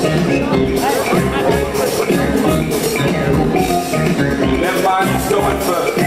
Never mind, he's going first.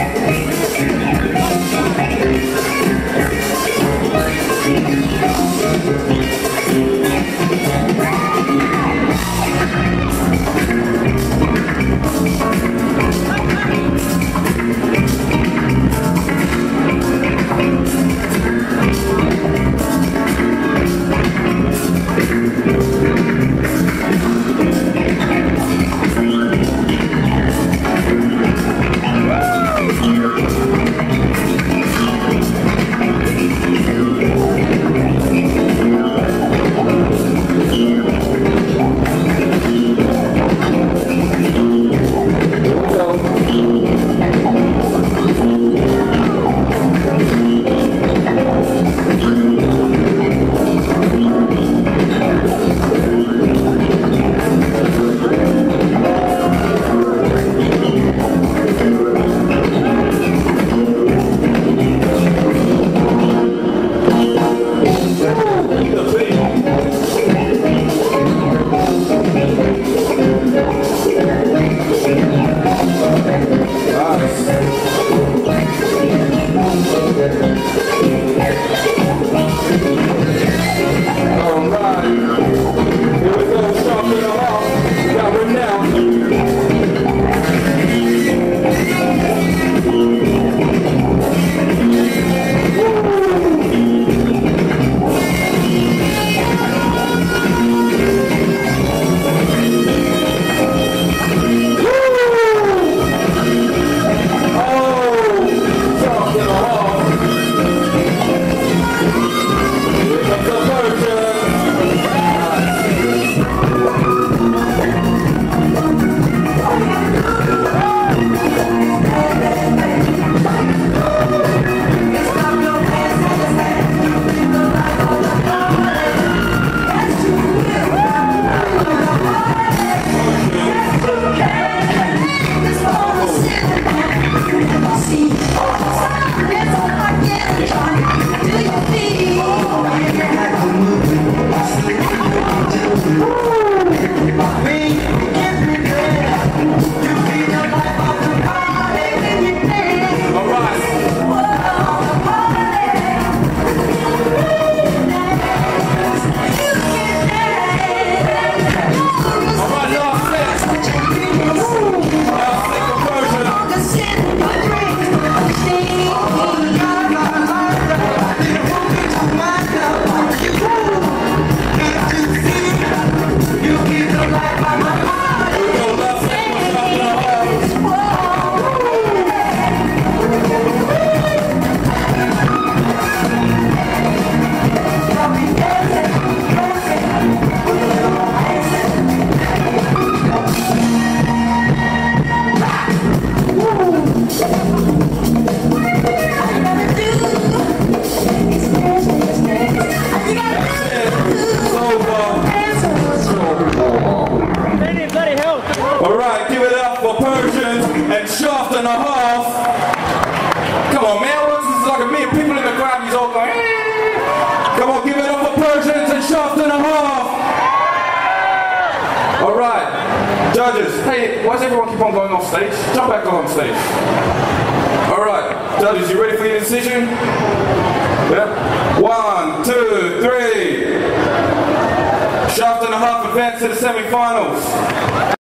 Persians and Shaft and a half. Come on, man, this is like a million people in the crowd. He's all going, come on, give it up for Persians and Shaft and a half. All right, judges. Hey, why does everyone keep on going off stage? Jump back on stage. All right, judges, you ready for your decision? Yep. 1, 2, 3. Shaft and a half advance to the semi-finals.